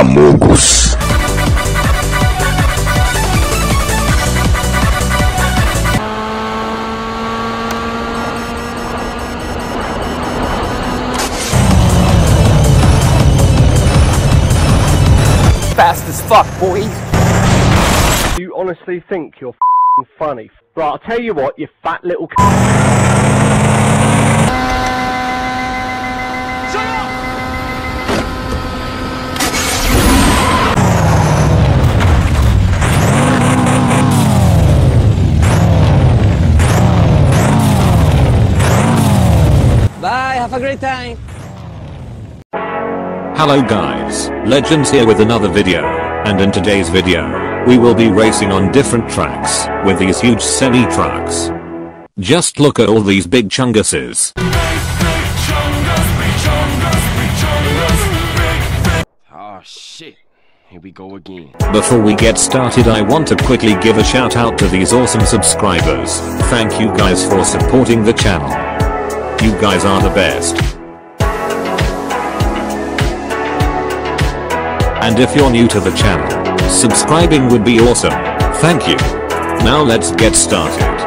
Amogus. Fast as fuck, boys. You honestly think you're funny? Right, I'll tell you what, you fat little Shut up! Bye, have a great time. Hello guys, Legends here with another video, and in today's video, we will be racing on different tracks, with these huge semi-trucks. Just look at all these big chunguses. Oh shit, here we go again. Before we get started, I want to quickly give a shout out to these awesome subscribers. Thank you guys for supporting the channel. You guys are the best. And if you're new to the channel, subscribing would be awesome. Thank you. Now let's get started.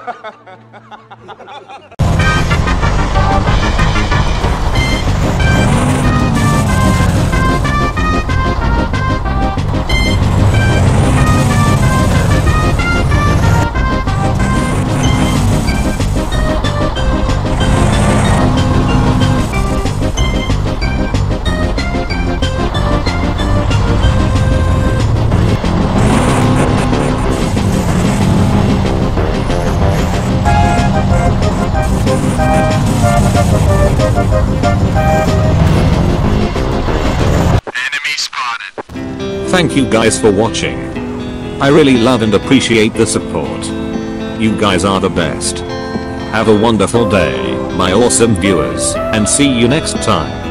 Thank you guys for watching. I really love and appreciate the support. You guys are the best. Have a wonderful day, my awesome viewers, and see you next time.